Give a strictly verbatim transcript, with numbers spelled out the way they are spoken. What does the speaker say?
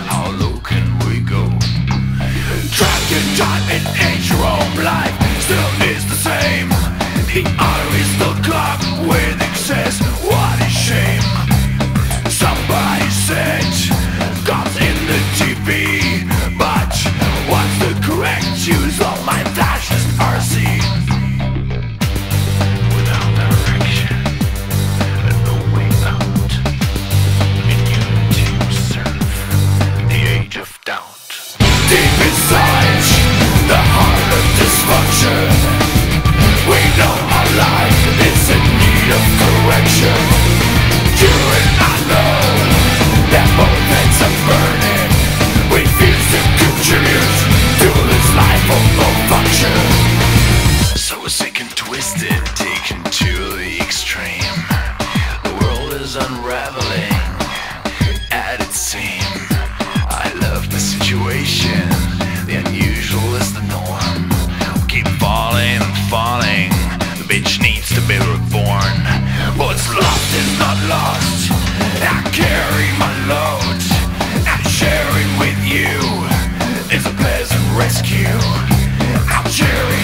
How low can we go? Trapped in time and age, your own life still is the same. The arteries still clog with excess. What a shame. Somebody said God's in the T V, but what's the correct use of my flashless R C? Without direction and no way out, immune to serve the age of doubt. Deep inside the heart of dysfunction, we know our life is in need of correction. You and I know that both heads are burning. We refuse to contribute to this life of no function. So sick and twisted, taken to the extreme. The world is unraveling at its seam. I love the situation, the unusual is the norm. We keep falling and falling, the bitch needs to be reborn. What's lost is not lost, I carry my load, and sharing with you is a pleasant rescue. I'm sharing